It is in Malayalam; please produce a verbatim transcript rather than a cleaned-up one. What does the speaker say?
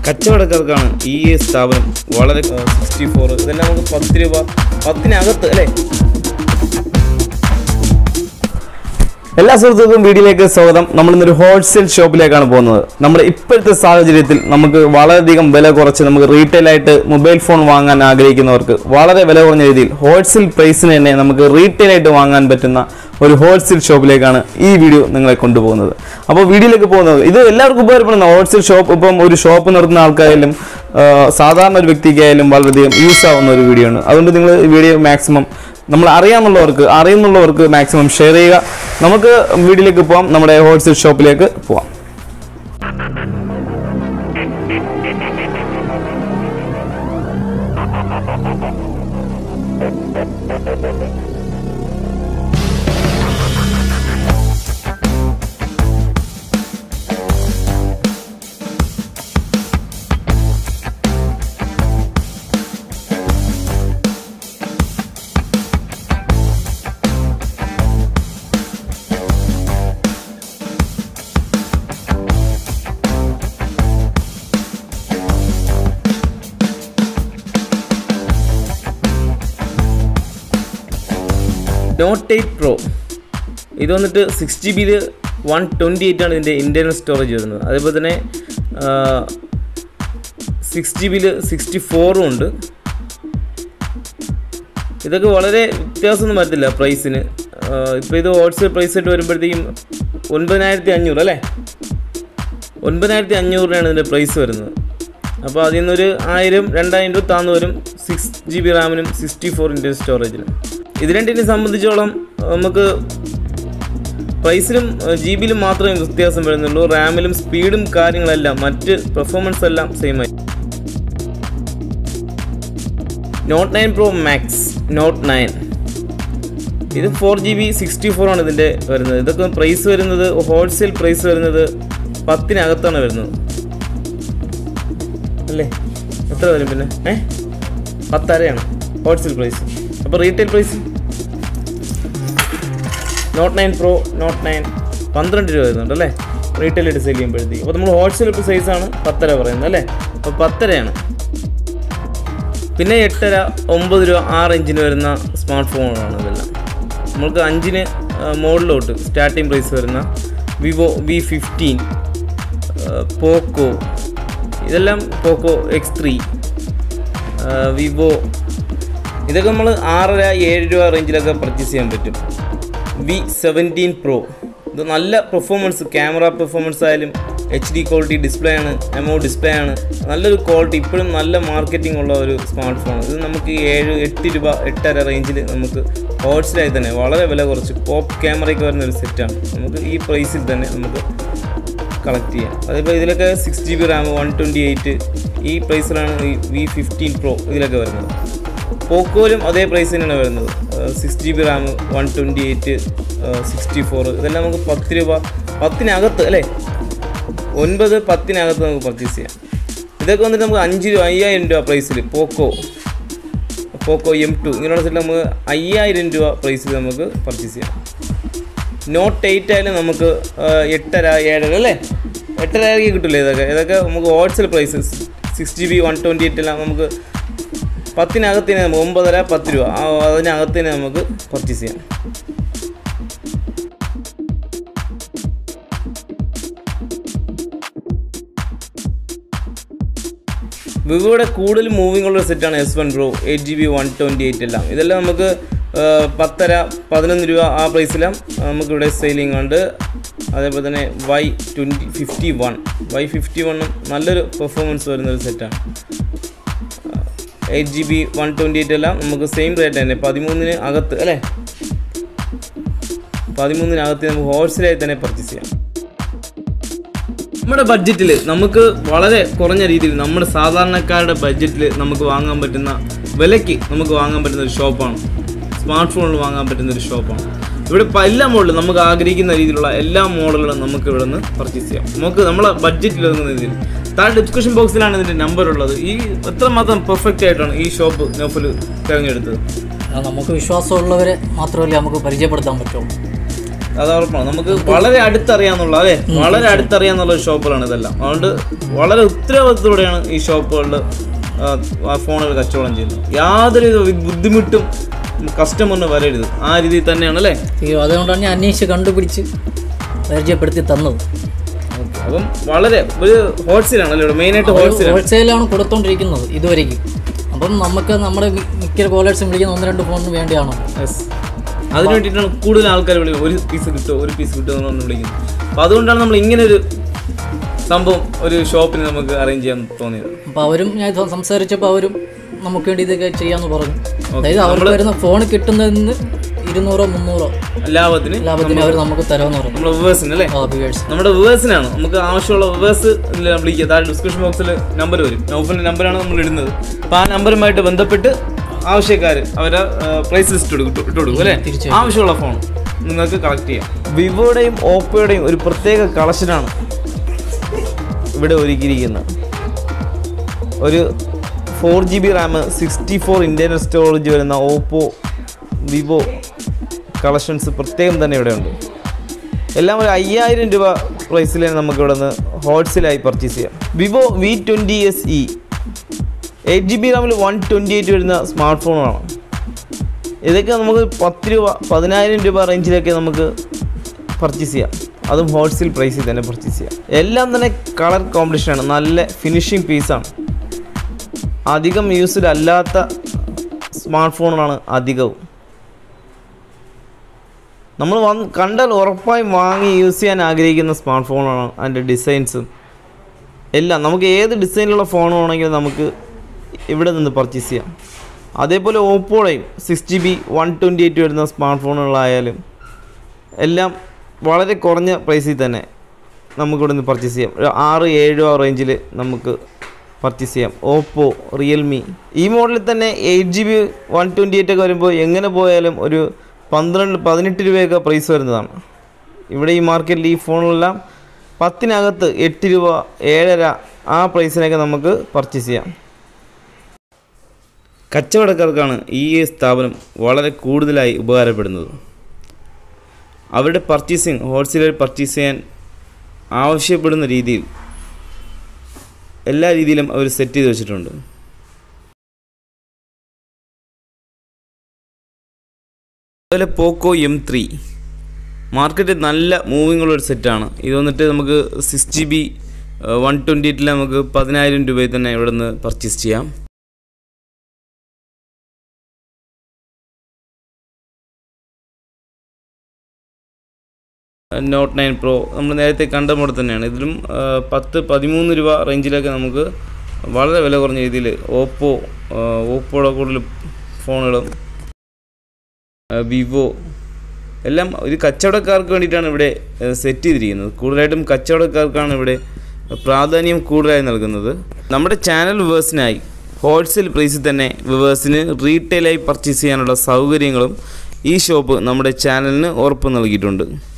കച്ചവടക്കാർക്കാണ് ഈ സ്ഥാപനം വളരെ സിക്സ്റ്റി ഫോർ ഇതെല്ലാം നമുക്ക് പത്ത് രൂപ പത്തിനകത്ത് അല്ലേ. എല്ലാ സുഹൃത്തുക്കൾക്കും വീഡിയോയിലേക്ക് സ്വാഗതം. നമ്മൾ ഇന്നൊരു ഹോൾസെയിൽ ഷോപ്പിലേക്കാണ് പോകുന്നത്. നമ്മുടെ ഇപ്പോഴത്തെ സാഹചര്യത്തിൽ നമുക്ക് വളരെയധികം വില കുറച്ച് നമുക്ക് റീറ്റെയിൽ ആയിട്ട് മൊബൈൽ ഫോൺ വാങ്ങാൻ ആഗ്രഹിക്കുന്നവർക്ക് വളരെ വില കുറഞ്ഞ രീതിയിൽ ഹോൾസെയിൽ പ്രൈസിന് തന്നെ നമുക്ക് റീറ്റെയിൽ ആയിട്ട് വാങ്ങാൻ പറ്റുന്ന ഒരു ഹോൾസെയിൽ ഷോപ്പിലേക്കാണ് ഈ വീഡിയോ നിങ്ങളെ കൊണ്ടുപോകുന്നത്. അപ്പോൾ വീഡിയോയിലേക്ക് പോകുന്നത് ഇത് എല്ലാവർക്കും ഉപകാരപ്പെടുന്ന ഹോൾസെയിൽ ഷോപ്പ്. ഇപ്പം ഒരു ഷോപ്പ് നടത്തുന്ന ആൾക്കായാലും സാധാരണ ഒരു വ്യക്തിക്കായാലും വളരെയധികം യൂസ് ആവുന്ന ഒരു വീഡിയോ ആണ്. അതുകൊണ്ട് നിങ്ങൾ ഈ വീഡിയോ മാക്സിമം നമ്മൾ അറിയാമെന്നുള്ളവർക്ക് അറിയുന്നുള്ളവർക്ക് മാക്സിമം ഷെയർ ചെയ്യുക. നമുക്ക് വീഡിയോയിലേക്ക് പോകാം, നമ്മുടെ ഹോൾസെയിൽ ഷോപ്പിലേക്ക് പോകാം. നോട്ട് എയ്റ്റ് പ്രോ ഇത് വന്നിട്ട് സിക്സ് ജി ബിയിൽ വൺ ട്വൻറ്റി എയ്റ്റ് ആണ് ഇതിൻ്റെ ഇൻറ്റേർണൽ സ്റ്റോറേജ് വരുന്നത്. അതേപോലെ തന്നെ സിക്സ് ജി ബിയിൽ സിക്സ്റ്റി ഫോറും ഉണ്ട്. ഇതൊക്കെ വളരെ വ്യത്യാസമൊന്നും വരത്തില്ല പ്രൈസിന്. ഇപ്പോൾ ഇത് ഹോൾസെയിൽ പ്രൈസായിട്ട് വരുമ്പോഴത്തേക്കും ഒൻപതിനായിരത്തി അഞ്ഞൂറ് അല്ലേ, ഒൻപതിനായിരത്തി അഞ്ഞൂറിനാണ് ഇതിൻ്റെ പ്രൈസ് വരുന്നത്. അപ്പോൾ അതിൽ നിന്നൊരു ആയിരം രണ്ടായിരം രൂപ താന്ന് വരും സിക്സ് ജി ബി റാമിനും സിക്സ്റ്റി ഫോർ ഇൻറ്റേർണൽ സ്റ്റോറേജിനും. ഇത് രണ്ടിനെ സംബന്ധിച്ചോളം നമുക്ക് പ്രൈസിലും ജി ബിയിലും മാത്രമേ വ്യത്യാസം വരുന്നുള്ളൂ. റാമിലും സ്പീഡും കാര്യങ്ങളെല്ലാം മറ്റ് പെർഫോമൻസ് എല്ലാം സെയിം ആയി. Note nine pro max note nine ഇത് four G B sixty four ആണ് ഇതിൻ്റെ വരുന്നത്. ഇതൊക്കെ പ്രൈസ് വരുന്നത് ഹോൾസെയിൽ പ്രൈസ് വരുന്നത് പത്തിനകത്താണ് വരുന്നത് അല്ലേ. എത്ര വരും പിന്നെ? ഏ പത്തരയാണ് ഹോൾസെയിൽ പ്രൈസ്. അപ്പോൾ retail price note nine pro note nine പന്ത്രണ്ട് രൂപ വരുന്നുണ്ട് അല്ലേ റീറ്റെയിൽ ആയിട്ട് സെയിൽ ചെയ്യുമ്പോഴത്തേക്ക്. അപ്പോൾ നമ്മൾ ഹോൾസെയിൽ സൈസാണ് പത്തര പറയുന്നത് അല്ലേ. അപ്പോൾ പത്തരയാണ്. പിന്നെ എട്ടര ഒമ്പത് രൂപ ആ റേഞ്ചിന് വരുന്ന സ്മാർട്ട് ഫോണുകളാണ് ഇതെല്ലാം. നമുക്ക് അഞ്ചിന് മോഡലോട്ട് സ്റ്റാർട്ടിങ് പ്രൈസ് വരുന്ന വിവോ വി ഫിഫ്റ്റീൻ, പോക്കോ, ഇതെല്ലാം പോക്കോ എക്സ് ത്രീ, വിവോ, ഇതൊക്കെ നമ്മൾ ആറര ഏഴ് രൂപ റേഞ്ചിലൊക്കെ പർച്ചേസ് ചെയ്യാൻ പറ്റും. വി സെവൻറ്റീൻ പ്രോ ഇത് നല്ല പെർഫോമൻസ്, ക്യാമറ പെർഫോമൻസ് ആയാലും എച്ച് ഡി ക്വാളിറ്റി ഡിസ്പ്ലേ ആണ്, എമോ ഡിസ്പ്ലേ ആണ്, നല്ലൊരു ക്വാളിറ്റി, ഇപ്പോഴും നല്ല മാർക്കറ്റിംഗ് ഉള്ള ഒരു സ്മാർട്ട് ഫോൺ. ഇത് നമുക്ക് ഏഴ് എട്ട് രൂപ എട്ടര റേഞ്ചിൽ നമുക്ക് ഹോൾസെയിലായി തന്നെ വളരെ വില കുറച്ച് പോപ്പ് ക്യാമറയൊക്കെ വരുന്ന ഒരു സെറ്റാണ്. നമുക്ക് ഈ പ്രൈസിൽ തന്നെ നമുക്ക് കളക്ട് ചെയ്യാം. അതേപോലെ ഇതിലൊക്കെ six G B RAM one twenty eight ഈ പ്രൈസിലാണ് ഈ വി ഫിഫ്റ്റീൻ പ്രോ ഇതിലൊക്കെ വരുന്നത്. പോക്കോയിലും അതേ പ്രൈസ് തന്നെയാണ് വരുന്നത്. Six G B RAM one twenty eight sixty four ഇതെല്ലാം നമുക്ക് പത്ത് രൂപ പത്തിനകത്ത് അല്ലേ, ഒൻപത് പത്തിനകത്ത് നമുക്ക് പർച്ചേസ് ചെയ്യാം. ഇതൊക്കെ വന്നിട്ട് നമുക്ക് അഞ്ച് രൂപ അയ്യായിരം രൂപ പ്രൈസിൽ പോക്കോ പോക്കോ എം ടു ഇങ്ങനെയുള്ള സെറ്റ് നമുക്ക് അയ്യായിരം രൂപ പ്രൈസിൽ നമുക്ക് പർച്ചേസ് ചെയ്യാം. നോട്ട് എയ്റ്റ് ആയാലും നമുക്ക് എട്ടര ഏഴര അല്ലേ, എട്ടരയ്ക്ക് കിട്ടില്ലേ ഇതൊക്കെ. ഇതൊക്കെ നമുക്ക് wholesale price six G B one twenty eight എല്ലാം നമുക്ക് പത്തിനകത്തിന് നമുക്ക് ഒമ്പതര പത്ത് രൂപ അതിനകത്തിന് നമുക്ക് പർച്ചേസ് ചെയ്യാം. വിവോയുടെ കൂടുതൽ മൂവിംഗ് ഉള്ള സെറ്റാണ് S one pro eight G B one twenty eight എല്ലാം. ഇതെല്ലാം നമുക്ക് പത്തര പതിനൊന്ന് രൂപ ആ പ്രൈസിലാണ് നമുക്കിവിടെ സെയിലിംഗ് ഉണ്ട്. അതേപോലെ തന്നെ Y twenty fifty one Y fifty വണ്ണും നല്ലൊരു പെർഫോമൻസ് വരുന്നൊരു സെറ്റാണ്. Eight G B one twenty eight എല്ലാം നമുക്ക് സെയിം റേറ്റ് തന്നെ പതിമൂന്നിന് അകത്ത് അല്ലേ, പതിമൂന്നിനകത്ത് നമുക്ക് ഹോൾസെയിലായി തന്നെ പർച്ചേസ് ചെയ്യാം. നമ്മുടെ ബഡ്ജറ്റിൽ നമുക്ക് വളരെ കുറഞ്ഞ രീതിയിൽ നമ്മുടെ സാധാരണക്കാരുടെ ബഡ്ജറ്റിൽ നമുക്ക് വാങ്ങാൻ പറ്റുന്ന വിലയ്ക്ക് നമുക്ക് വാങ്ങാൻ പറ്റുന്ന ഒരു ഷോപ്പാണ്, സ്മാർട്ട് ഫോണിൽ വാങ്ങാൻ പറ്റുന്ന ഒരു ഷോപ്പാണ്. ഇവിടെ എല്ലാ മോഡലും നമുക്ക് ആഗ്രഹിക്കുന്ന രീതിയിലുള്ള എല്ലാ മോഡലുകളും നമുക്ക് ഇവിടെ നിന്ന് പർച്ചേസ് ചെയ്യാം. നമുക്ക് നമ്മളെ ബഡ്ജറ്റിൽ ഒതുങ്ങുന്ന രീതിയിൽ താഴെ ഡിസ്ക്രിപ്ഷൻ ബോക്സിലാണ് ഇതിൻ്റെ നമ്പർ ഉള്ളത്. ഈ എത്രമാത്രം പെർഫെക്റ്റ് ആയിട്ടാണ് ഈ ഷോപ്പ് നൗഫൽ തിരഞ്ഞെടുത്തത്. നമുക്ക് വിശ്വാസമുള്ളവരെ മാത്രമല്ലേ നമുക്ക് പരിചയപ്പെടുത്താൻ പറ്റുള്ളൂ. അത് ഉറപ്പാണ്. നമുക്ക് വളരെ അടുത്തറിയാന്നുള്ള അതെ വളരെ അടുത്തറിയാന്നുള്ള ഒരു ഷോപ്പുകളാണ് ഇതെല്ലാം. അതുകൊണ്ട് വളരെ ഉത്തരവാദിത്തത്തോടെയാണ് ഈ ഷോപ്പുകളിൽ ഫോണുകൾ കച്ചവടം ചെയ്യുന്നത്. യാതൊരു ബുദ്ധിമുട്ടും കസ്റ്റമറിന് വരരുത്, ആ രീതിയിൽ തന്നെയാണ് അല്ലേ? അതുകൊണ്ടാണ് ഞാൻ അന്വേഷിച്ച് കണ്ടുപിടിച്ച് പരിചയപ്പെടുത്തി തന്നത്. അപ്പം വളരെ ഒരു ഹോൾസെയിലാണല്ലോ ഇവിടെ മെയിനായിട്ട് ഹോൾസെയിൽ ഹോൾസെയിലാണ് കൊടുത്തോണ്ടിരിക്കുന്നത് ഇതുവരെയ്ക്കും. അപ്പം നമുക്ക് നമ്മുടെ മിക്ക കോളേഴ്സും വിളിക്കുന്ന ഒന്ന് രണ്ട് ഫോണിന് വേണ്ടിയാണോ? യെസ്, അതിന് വേണ്ടിയിട്ടാണ് കൂടുതൽ ആൾക്കാർ വിളിക്കുന്നത്. ഒരു പീസ് കിട്ടുമോ ഒരു പീസ് കിട്ടുമോ എന്ന് പറഞ്ഞ് വിളിക്കുന്നത്. അപ്പോൾ അതുകൊണ്ടാണ് നമ്മൾ ഇങ്ങനെ ഒരു സംഭവം ഒരു ഷോപ്പിന് നമുക്ക് അറേഞ്ച് ചെയ്യാൻ തോന്നിയത്. അപ്പോൾ അവരും ഞാൻ സംസാരിച്ചപ്പോൾ അവരും നമുക്ക് വേണ്ടി ഇതൊക്കെ ചെയ്യാമെന്ന് പറഞ്ഞു. അതായത് അവർക്ക് വരുന്ന ഫോൺ കിട്ടുന്നതിന് ഇരുന്നൂറോ മുന്നൂറോ ലാഭത്തിന് ലാഭത്തിന് അവർ നമുക്ക് തരാമെന്ന് പറഞ്ഞു. നമ്മുടെ വ്യൂവേഴ്സിന് അല്ലേ? നമ്മുടെ വ്യൂവേഴ്സിനാണ് നമുക്ക് ആവശ്യമുള്ള വ്യൂവേഴ്സ് വിളിക്കുക. താഴെ ഡിസ്ക്രിപ്ഷൻ ബോക്സിൽ നമ്പർ വരും. നൗഫലിൻ്റെ നമ്പറാണ് നമ്മൾ ഇടുന്നത്. അപ്പോൾ ആ നമ്പറുമായിട്ട് ബന്ധപ്പെട്ട് ആവശ്യക്കാർ അവരെ പ്രൈസ് ലിസ്റ്റ് ഇട്ട് കൊടുക്കും അല്ലേ? ആവശ്യമുള്ള ഫോൺ നിങ്ങൾക്ക് കളക്ട് ചെയ്യാം. വിവോയുടെയും ഓപ്പോയുടെയും ഒരു പ്രത്യേക കളക്ഷനാണ് ഇവിടെ ഒരുക്കിയിരിക്കുന്നത്. ഒരു four G B RAM sixty four internal storage വരുന്ന ഓപ്പോ വിവോ കളക്ഷൻസ് പ്രത്യേകം തന്നെ ഇവിടെ ഉണ്ട്. എല്ലാം ഒരു അയ്യായിരം രൂപ പ്രൈസിലാണ് നമുക്ക് ഇവിടെ നിന്ന് ഹോൾസെയിലായി പർച്ചേസ് ചെയ്യാം. Vivo V twenty S E eight G B റാമിൽ വൺ ട്വൻറ്റി എയ്റ്റ് വരുന്ന സ്മാർട്ട് ഫോണാണ്. ഇതൊക്കെ നമുക്ക് പത്ത് രൂപ പതിനായിരം രൂപ റേഞ്ചിലൊക്കെ നമുക്ക് പർച്ചേസ് ചെയ്യാം. അതും ഹോൾസെയിൽ പ്രൈസിൽ തന്നെ പർച്ചേസ് ചെയ്യാം. എല്ലാം തന്നെ കളർ കോമ്പിനേഷനാണ്, നല്ല ഫിനിഷിങ് പീസാണ്. അധികം യൂസ്ഡ് അല്ലാത്ത സ്മാർട്ട് ഫോണുകളാണ് അധികവും. നമ്മൾ വന്ന് കണ്ടാൽ ഉറപ്പായും വാങ്ങി യൂസ് ചെയ്യാൻ ആഗ്രഹിക്കുന്ന സ്മാർട്ട് ഫോണാണ്. അതിൻ്റെ ഡിസൈൻസും എല്ലാം നമുക്ക് ഏത് ഡിസൈനിലുള്ള ഫോൺ വേണമെങ്കിലും നമുക്ക് ഇവിടെ നിന്ന് പർച്ചേസ് ചെയ്യാം. അതേപോലെ ഓപ്പോയുടെയും six G B one twenty eight വരുന്ന സ്മാർട്ട് ഫോണുകളായാലും എല്ലാം വളരെ കുറഞ്ഞ പ്രൈസിൽ തന്നെ നമുക്കിവിടെ നിന്ന് പർച്ചേസ് ചെയ്യാം. ഒരു ആറ് ഏഴോ റേഞ്ചിൽ നമുക്ക് പർച്ചേസ് ചെയ്യാം. ഓപ്പോ, റിയൽമി ഈ മോഡലിൽ തന്നെ eight G B one twenty eight ഒക്കെ വരുമ്പോൾ എങ്ങനെ പോയാലും ഒരു പന്ത്രണ്ട് പതിനെട്ട് രൂപയൊക്കെ പ്രൈസ് വരുന്നതാണ്. ഇവിടെ ഈ മാർക്കറ്റിൽ ഈ ഫോണെല്ലാം പത്തിനകത്ത് എട്ട് രൂപ ഏഴര ആ പ്രൈസിനൊക്കെ നമുക്ക് പർച്ചേസ് ചെയ്യാം. കച്ചവടക്കാർക്കാണ് ഈ സ്ഥാപനം വളരെ കൂടുതലായി ഉപകാരപ്പെടുന്നത്. അവരുടെ പർച്ചേസിങ് ഹോൾസെയിലായി പർച്ചേസ് ചെയ്യാൻ ആവശ്യപ്പെടുന്ന രീതിയിൽ എല്ലാ രീതിയിലും അവർ സെറ്റ് ചെയ്ത് വെച്ചിട്ടുണ്ട്. അതുപോലെ പോക്കോ എം ത്രീ മാർക്കറ്റിൽ നല്ല മൂവിങ് ഉള്ളൊരു സെറ്റാണ്. ഇത് വന്നിട്ട് നമുക്ക് six G B one twenty എയ്റ്റിൽ നമുക്ക് പതിനായിരം രൂപയിൽ തന്നെ ഇവിടെ നിന്ന് പർച്ചേസ് ചെയ്യാം. നോട്ട് നയൻ പ്രോ നമ്മൾ നേരത്തെ കണ്ട മോഡൽ തന്നെയാണ്. ഇതിലും പത്ത് പതിമൂന്ന് രൂപ റേഞ്ചിലൊക്കെ നമുക്ക് വളരെ വില കുറഞ്ഞ രീതിയിൽ ഓപ്പോ ഓപ്പോയുടെ കൂടുതൽ ഫോണുകളും വിവോ എല്ലാം ഒരു കച്ചവടക്കാർക്ക് വേണ്ടിയിട്ടാണ് ഇവിടെ സെറ്റ് ചെയ്തിരിക്കുന്നത്. കൂടുതലായിട്ടും കച്ചവടക്കാർക്കാണ് ഇവിടെ പ്രാധാന്യം കൂടുതലായി നൽകുന്നത്. നമ്മുടെ ചാനൽ വ്യൂവേഴ്സിനായി ഹോൾസെയിൽ പ്രൈസിൽ തന്നെ വ്യൂവേഴ്സിന് റീറ്റെയിലായി പർച്ചേസ് ചെയ്യാനുള്ള സൗകര്യങ്ങളും ഈ ഷോപ്പ് നമ്മുടെ ചാനലിന് ഉറപ്പ് നൽകിയിട്ടുണ്ട്.